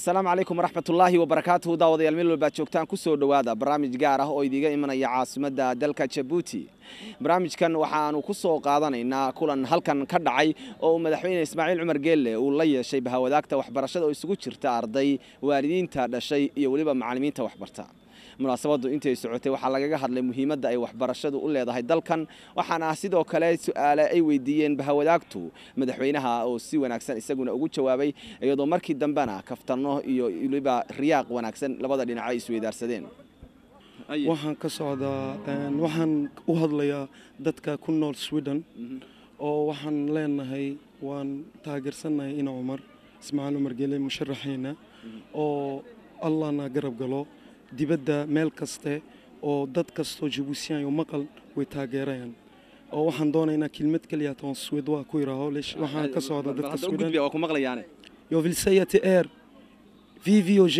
السلام عليكم ورحمة الله وبركاته داودي الميل والباتشوكتان كسو دوادا برامج قاره oo idiga imanaya caasimada dalka Djibouti barnaamijkan waxaanu ku soo qaadanaynaa kulan halkan ka dhacay oo madaxweyne Ismaaciil Cumar Geelle uu la yeeshay bahawadaagta waxbarashada oo isugu jirta arday waalidiinta dhashay iyo waliba macallimiinta waxbarta munaasabadu intay socotay waxa lagaga hadlay muhiimadda ay waxbarashadu u leedahay dalkan waxaana sidoo kale su'aalo ay weydiiyeen bahawadaagtu madaxweynaha oo si wanaagsan isaguna ugu jawaabay iyadoo markii dambana kaftano iyo waliba riyaaq wanaagsan labada dhinac ay isweydaarsadeen waxaan ka socdaa waxaan u hadlayaa dadka ku nool Sweden oo waxaan leenahay waan taageersanahay in Umar Ismaaciil Cumar Geelle musharaxiina oo Allahna garab galo dibadda meel kaste oo dad kasto Djiboutian iyo maqal way taageerayaan oo waxaan doonaynaa kelmad kaliya toon Sweden waa ku yiraahdo waxaan ka socdaa dadka Sweden waa ku maqlayaan yo vill säga till er VVOG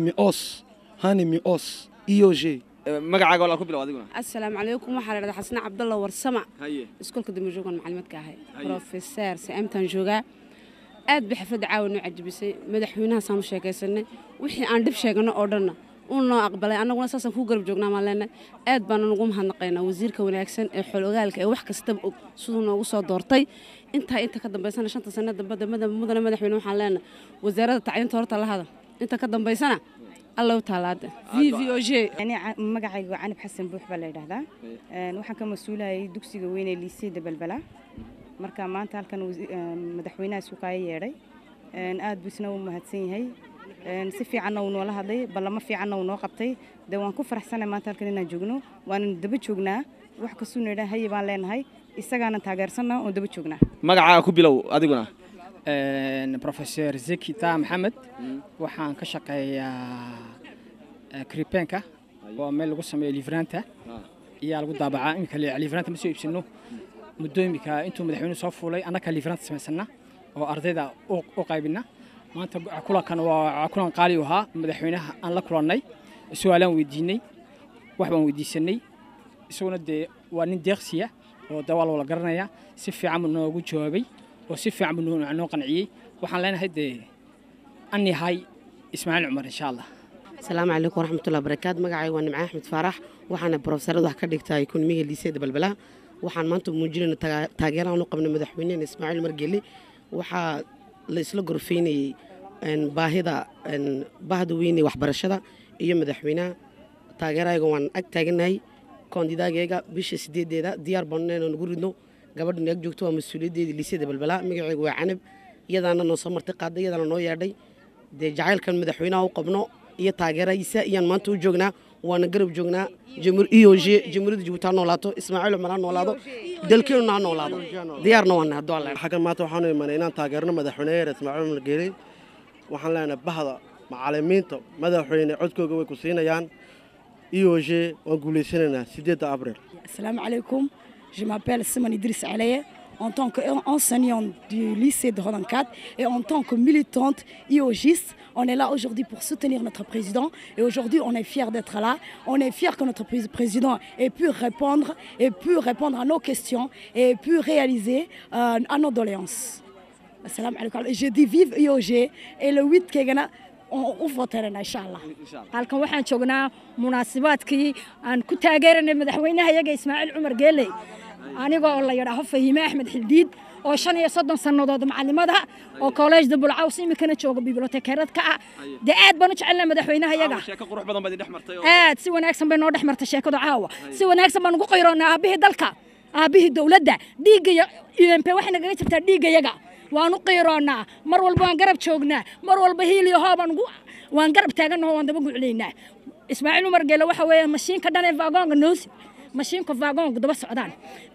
hani mi os IOG magacaaga wala ku bilow adiguna السلام عليكم waxaa la xasna Cabdalla Warsama iskuulka dumujogan macallimadka ahay professor Saamtan jooga aad bixfad caawin u cajibisay madaxweynaha saam sheekaysanay wixii aan dib sheegano oo dhan uu aqbalay anaguna saasan ku garab joognaa maalena aad baan ugu mahadnaqaynaa wasiirka wanaagsan ee xologaalka ee wax kasta sidoo noogu soo doortay inta ka dambeysana 5 sano mudane madaxweyne waxaan leenahay wasaaradda tacliinta horta la hada inta ka dambeysana الله تعالى VVOG يعني مقعد عنب حسن بوح بلا يرهدا وحنا كمسؤولة دكسي وين اللي سيد بالبلا مركا ما أنت كان مدحوينا سوقاي يري آد بسنا ومهتسين هاي نسفي عنا ونولا هذي بلا ما في عنا ونوقبتي دوان كفر حسنا ما أنت كنا جوجنا وان دبت جوجنا وحكي سوني ده هاي بالين هاي استجانا تاجرسنا ودبت جوجنا مقعد كبيلو أديقنا بروفيسور زكي تا محمد waxaan ka shaqeeyaa Kripenka oo meel lagu sameeyo livranta iyo lagu daabacaa in kale livranta ma soo iibsano mudooyinka intuu madaxweynuhu soo fuulay anaka livranta sameysana oo ardayda u qaybina maanta kulankan waa kulan qaali u ahaa madaxweynaha aan la kulannay su'aalaan weydiinay wax baan weydiisanay isaguna waa nin deeqsiya oo dawaal wala garanaya si fiican noogu jawaabay وسيف عملوا عنو قنعيه وحنا لنا هدي أني هاي إسماعيل عمر إن شاء الله. السلام عليكم ورحمة الله وبركاته مقعي وأنا معي أحمد فرح وحنا بروفيسور ده كدكتا يكون مية اللي سيد بالبلا وحنا ما أنتم موجودين تاجرنا ونقبل مدحوينين إسماعيل عمر جيلي وحا لسلقر فيني إن باهدا إن باهدويني وحبرشدا يوم مدحوينا تاجرنا يقوان أكتاجناي كانديدا جيجا بيش سديد ده ديار بننا نقولنا gabadhan ay joogto waa mas'uuliyadeedii liisada balbala magacaygu waa Canab iyadaana noo soo martay qaaday iyadaana noo yeedhay jacaylkan madaxweynaha u qabno iyo taageeraysa iyaan maanta u joognaa waana garab joognaa jamhuuriyadda Djibouti noolaato Ismaaciil Cumar noolaado dalkeena noolaado diyaarna waan hadoo Allah xagan maanta waxaan imanay inaan taageerno madaxweynaha Ismaaciil Cumar Geelle waxaan leenahay bahda macallimiinta madaxweyne codkooda way ku siinayaan IOG waan guuleysanaynaa 8 Abriil. Assalaamu calaykum. Je m'appelle Simone Idriss Alaye en tant qu'enseignante du lycée de Roland 4 et en tant que militante IOGiste. On est là aujourd'hui pour soutenir notre président et aujourd'hui on est fiers d'être là. On est fiers que notre président ait pu répondre à nos questions et pu réaliser à nos doléances. Assalamu alaikum. Je dis vive IOG et le 8 Kegana on voterna insha Allah. halkan waxaan joognaa munaasabadkii aan ku taageeranay madaxweynaha iyaga Ismaaciil Cumar Geelle aniga oo la yiraahdo Fahiime Axmed Xildiid oo 35 sanadood macallimada oo college de Bulcaws imikana jooga biblioteekaradka ah aad baan u jecelnahay madaxweynaha iyaga sheeko qurux badan baad dhexmartay aad si wanaagsan bay noo dhexmartay sheekada caawa si wanaagsan baan ugu qayroonaa aabihii dalka aabihii dawladda dhiigga UNP waxay naga jirtaa dhiigga iyaga waanu qeyroonaa mar walba waan garab joognaa mar walba hiiliyo hooban waan garab taaganahay waan daba gucleynaa Ismaaciil Cumar Geelle waxa weeye mashiinka dhan ee vagonga noos mashiinka vagonga daba socdaan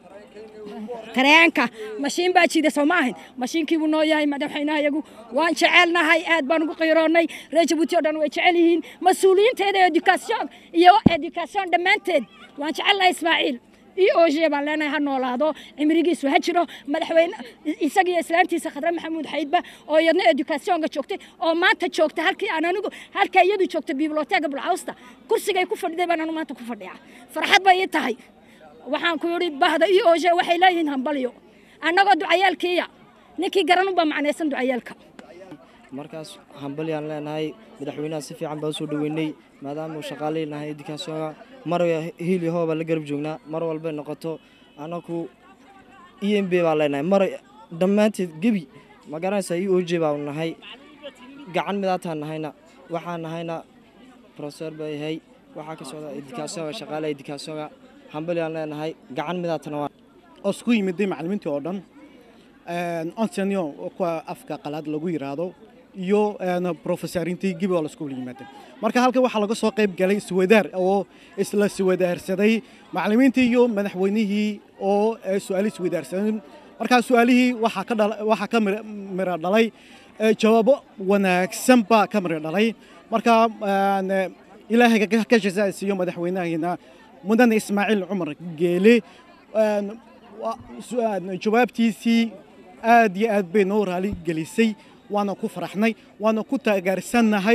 tareenka mashiin baa jiida Soomaaliya mashiinkii uu noo yahay madaxweynaha iyagu waan jecelnahay aad baan ugu qeyroonay reer Djibouti oo dhan way jecel yihiin mas'uuliyiinteeda education dhamaanteed waan jecelnahay Ismaaciil IOG baan leenahay ha noolaado cimrigiisu ha jiro madaxweyne isaga islaantiisa Khadra Maxamuud Xaydba oo iyadna educationka joogtay oo maanta joogta halkii aan anigu halka iyadu joogta biblioteeka Bulcawsta kursiga ku fadhiday baan anu maanta ku fadhiyaa farxad bay tahay waxaan ku yiri bahda IOG waxay leeyihiin hambaliyo anagoo ducayaalkiya ninkii garan u ba macnaysan ducayaalka markaas hambalyaan leenahay madaxweynaha si fiican baa usoo dhaweynay maadaama uu shaqaaley nahay edukaasyoga mar hiil iyo hooba la garab joognaa mar walbay noqoto anaku EMB baa leenahay mar dhammaanteed gebi ma garanaysaa EOJ baa nahay gacan midaataan nahayna waxaan nahayna professor baa yahay waxaa ka socda edukaasyoga shaqaale edukaasyoga hambalyaan leenahay gacan midaatana waa isku yimiday macallimiintii oo dhan enseignant kuwa afka qalaad lagu yiraahdo iyo professorintii gibi oo la isku yimaadeen marka halkan waxaa laga soo qayb galay iswadaar oo isla iswadaarsaday macallimiintii iyo madaxweynihii oo su'aalo iswadaarsaday marka su'aalihii waxaa ka mira dhalay jawaabo wanaagsan baa ka mira dhalay marka ilaahay ka jazaasiyo madaxweynaheena mudane Ismaaciil Cumar Geele jawaabtiisii aad iyo aad bay noo raali gelisay waana ku faraxnay waana ku taageersannahay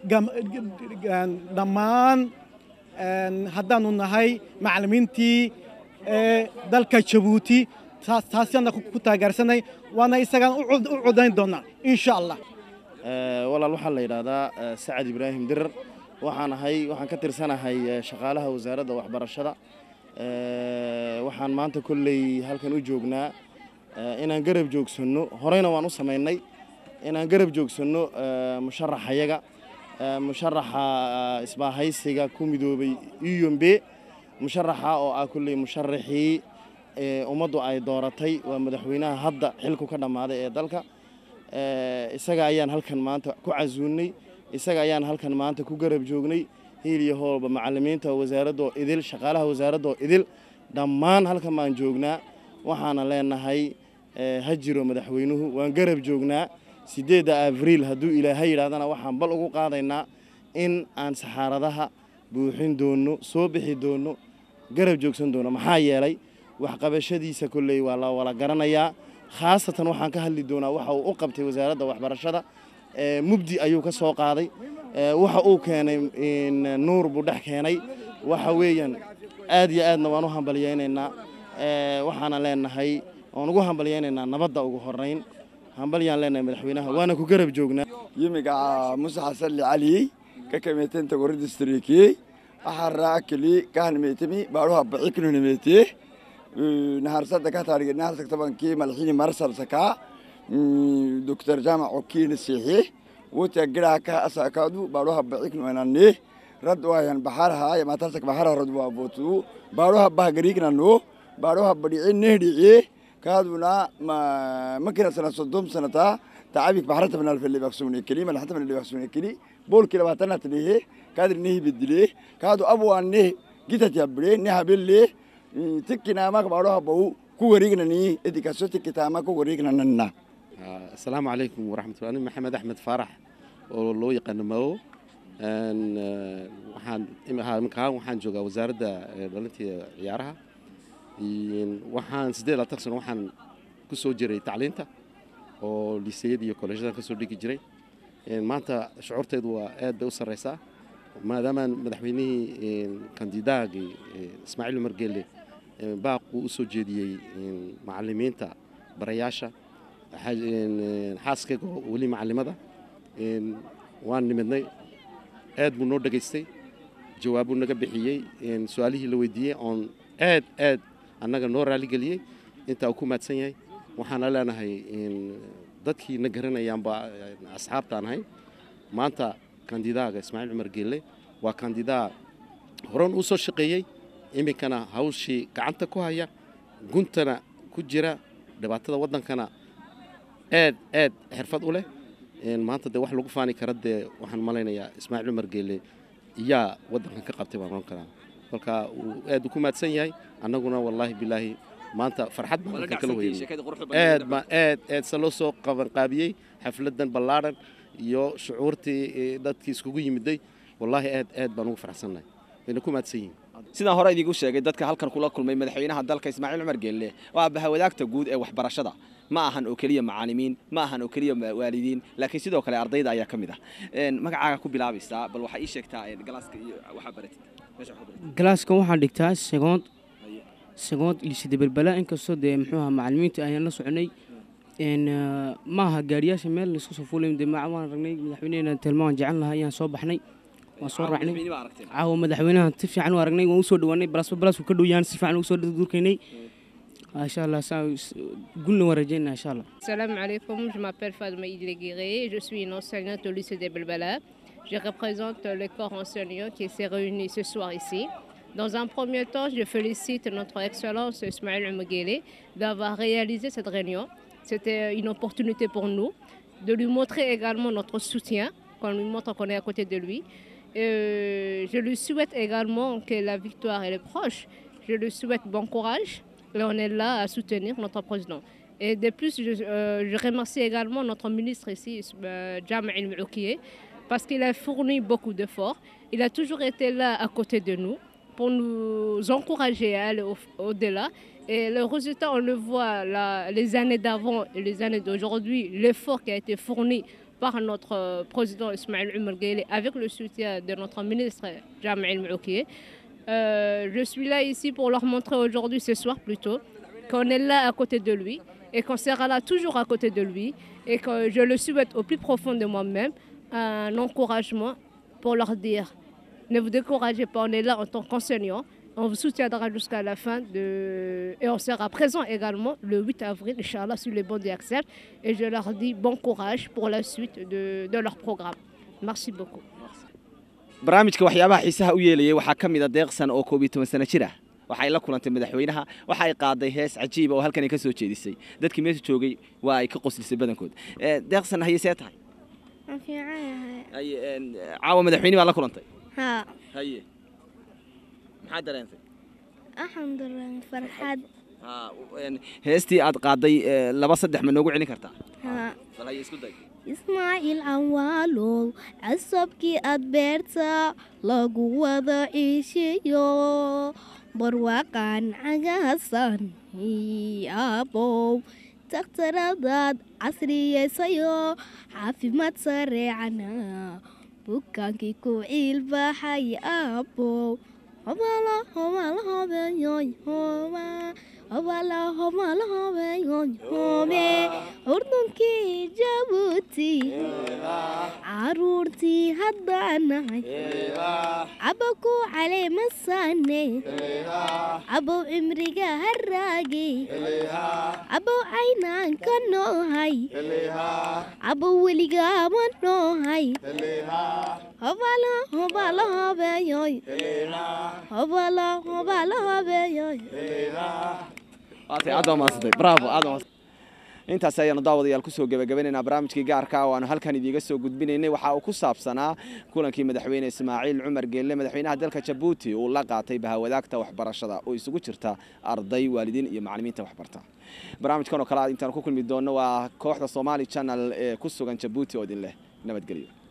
dhammaan haddaanu nahay macallimiintii dalka Jabuuti taasina ku taageersanay waana isagaan u codayn doonaa insha Allah walaal waxaa la yiraahdaa Saacid Ibraahim Dirar waxaan ka tirsanahay shaqaalaha wasaaradda waxbarashada waxaan maanta kulley halkan u joognaa inaan garab joogsano horeyna waan u sameynay inaan garab joogsano musharaxayaga musharaxa isbaahaysiga ku midoobay UMB musharaxa oo ah kulley musharaxii ummaddu ay dooratay waa madaxweynaha hadda xilku ka dhammaaday ee dalka isaga ayaan halkan maanta ku casuunay isaga ayaan halkan maanta ku garab joognay hiil iyo hoolba macallimiinta wasaaradda idil shaqaalaha wasaaradda idil dhammaan halkan baan joognaa waxaana leenahay ha jiro madaxweynuhu waan garab joognaa 8 Abriil hadduu ilaahay yidhaahdana waxaan bal ugu qaadaynaa in aan saxaaradaha buuxin doono soo bixi doono garab joogsan doono maxaa yeelay waxqabashadiisa kulley waa la wala garanayaa khaasatan waxaan ka hadli doonaa waxa uu u qabtay wasaaradda waxbarashada mubdi ayuu ka soo qaaday waxa uu keenay nuur buu dhex keenay waxa weeyaan aad iyo aadna waan u hambaliyaynaynaa waxaana leenahay oon ugu hambaliyaynaynaa nabadda ugu horeyn hambalyaan leenahay madaxweynaha waana ku garab joognaa yimiga Musa Xasan Ali ka kameeteen tagorida distriki waxaa raakili kaan meetimi baaruha baciknu nimeetee naharsada ka taariga naharsada tabankii malxiini marsal sakaa دكتور جامع وكيل السيحي وتجرا كأساكادو باروها بعيك نوانني ردوا يعني بحرها يا ما ترسك بحرها ردوا بوتو باروها بهجريك نانو باروها بديعين نهدي كادونا ما كنا سنة صدوم سنة تعبك بحرت من الف اللي بيقسموني كلمة لحتى من اللي بيقسموني كلي بول كلا باتنا تليه كادر نهي بدليه كادو أبو عنه جيت تجبري نها بالله تكنا ما باروها بو كوريجنا ني إديكاسو تكتا ما كوريجنا ننا السلام عليكم ورحمة الله. أنا محمد أحمد فرح ولو يقنمو waxaan joogaa wasaaradda dhalintii ciyaaraha waxaan 18 sano waxaan ku soo jiray tacliinta oo liiseyada iyo koleejada ka soo dhigi jiray maanta shucuurteedu waa aad bay u sareysaa maadaama madaxweynihii kandidaagii Ismaaciil Cumar Geele baaqu u soo jeediyay macallimiinta barayaasha xaaskayga weli macallimada waan nimidnay aad buu noo dhageystay jawaab uu naga bixiyay su'aalihii la weydiiyay oon aad annaga noo raali geliyay inta uu ku maadsan yahay waxaana leenahay dadkii na garanayaanba asxaabtaan ahay maanta kandidaaga Ismaaciil Cumar Geele waa kandidaa horan u soo shaqeeyay iminkana hawshii gacanta ku haya guntana ku jira dhibaatada waddankana aad xirfad u leh maanta de wax lagu faani kara dee waxaan malaynayaa Ismaaciil Cumar Geele iyaa waddankan ka qabtay baan oran karaa kolka uu aad ku maadsan yahay annaguna wallaahi bilaahi maanta farxad baan kala weynay aad salo soo qaban qaabiyay xafladan ballaaran iyo shucuurtii dadkii iskugu yimiday wallaahi aad baan ugu faraxsanahay inay ku maadsan yihiin sidaan hore idigu sheegay dadka halkan kula kulmay madaxweynaha dalka Ismaaciil Cumar Geele waa bahawadaagta guud ee waxbarashada ma ahan oo kaliya macallimiin ma ahan oo kaliya waalidiin laakiin sidoo kale ardayda ayaa kamid ah magacaaga ku bilaabaysaa bal waxa ii sheegtaa galaaska iyo waxa baratid meesha waxa baratid galaaska waxaan dhigtaa second lycée de Balbala inkastoo de muxuu ahaa macallimiinta ayaan la soconay maaha gaariyaasha meel la isku soo fuulay damac waan aragnay madaxweynaha tilmaan jecel lahaa ayaan soo baxnay waan soo raacnay caawa madaxweynaha si fiican u aragnay waan u soo dhawaanay balas ka dhowyaan si fiican u soo durkaynay إن شاء الله قلنا ورجينا إن شاء الله. Salam alaikum, je m'appelle Fadma Idriguiré, je suis une enseignante au lycée des Belbala. Je représente le corps enseignant qui s'est réuni ce soir ici. Dans un premier temps, je félicite notre Excellence Ismaël Oumeguélé d'avoir réalisé cette réunion. C'était une opportunité pour nous de lui montrer également notre soutien, qu'on lui montre qu'on est à côté de lui. Je lui souhaite également que la victoire elle est proche. Je lui souhaite bon courage. Et on est là à soutenir notre président. Et de plus, je remercie également notre ministre ici, Jama El-Moukié, parce qu'il a fourni beaucoup d'efforts. Il a toujours été là à côté de nous pour nous encourager à aller au-delà. Et le résultat, on le voit les années d'avant et les années d'aujourd'hui, l'effort qui a été fourni par notre président Ismaël Oumeguélé avec le soutien de notre ministre Jama El-Moukié. Je suis là ici pour leur montrer aujourd'hui, ce soir plutôt, qu'on est là à côté de lui et qu'on sera là toujours à côté de lui et que je le souhaite au plus profond de moi-même un encouragement pour leur dire ne vous découragez pas, on est là en tant qu'enseignant, on vous soutiendra jusqu'à la fin et on sera présent également le 8 avril, Inch'Allah, sur les bancs d'Axel et je leur dis bon courage pour la suite de leur programme. Merci beaucoup. barnaamijka waxyaabaha xiisaha u yeelayay waxaa ka mid ah deeqsan oo 12 sano jir ah waxay la kulantay madaxweynaha waxay qaaday hees cajiib oo halkan ka soo jeedisay dadkii meesha joogay waa ay ka qoslisay badankood deeqsan hay'isee tahay ay caawa madaxweynaha la kulantay haye maxaa dareentay alxamdulillah farxad heestii aad qaaday 2-3 ma noogu celin kartaa bal hay isku day Ismail Anwalow asabkii aad beerta lagu wada ishiyo barwaaqan cagaasan abow takhtaradaad casriyeysayo caafimaad sareecana bukaankii ku ciilbaxay abow urdunkii jabuuti caruurtii haddaanahay cabow ku caleemasaane cabow cimriga haraage cabow caynaan ka noohay cabow weligaama noohay intaas ayaanu daawadayaal ku soo gabagabaynaynaa barnaamijkii gaarka ah oo aanu halkan idiga soo gudbinaynay waxa uu ku saabsanaa kulankii madaxweyne Ismaaciil Cumar Geelle madaxweynaha dalka Djibouti uu la qaatay bahawadaagta waxbarashada oo isugu jirta arday waalidiin iyo macallimiinta waxbarta barnaamijkan oo kala intaan ku kulmi doono waa kooxda Somali Channel ee ku sugan Djibouti oo idin leh nabadgelyo